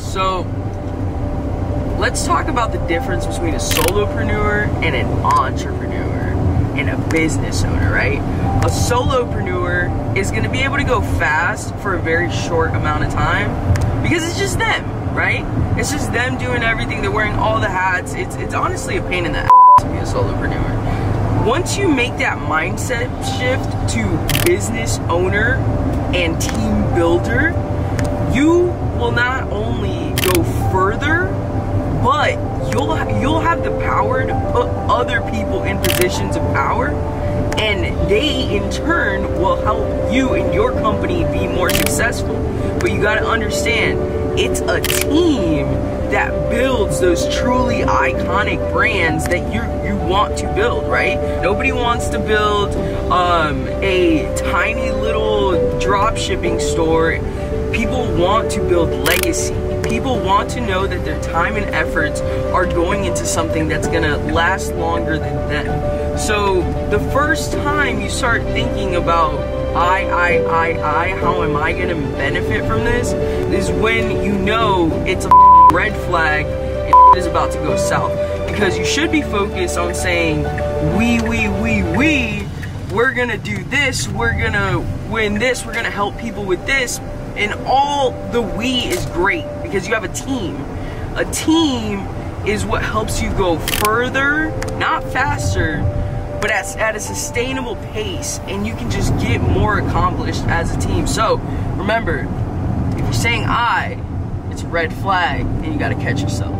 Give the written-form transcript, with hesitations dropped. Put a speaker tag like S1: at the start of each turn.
S1: So let's talk about the difference between a solopreneur and an entrepreneur and a business owner, right? A solopreneur is going to be able to go fast for a very short amount of time because it's just them, right? It's just them doing everything. They're wearing all the hats. It's honestly a pain in the ass to be a solopreneur. Once you make that mindset shift to business owner and team builder, you will not only go further, but you'll have the power to put other people in positions of power, and they in turn will help you and your company be more successful. But you got to understand, it's a team that builds those truly iconic brands that you want to build, right? Nobody wants to build a tiny little drop shipping store. People want to build legacy. People want to know that their time and efforts are going into something that's gonna last longer than them. So the first time you start thinking about how am I gonna benefit from this, is when you know it's a red flag and is about to go south. Because you should be focused on saying, we're gonna do this, we're gonna win this, we're gonna help people with this. And all the we is great because you have a team. A team is what helps you go further, not faster, but at a sustainable pace, and you can just get more accomplished as a team. So remember, if you're saying it's a red flag, and you gotta catch yourself.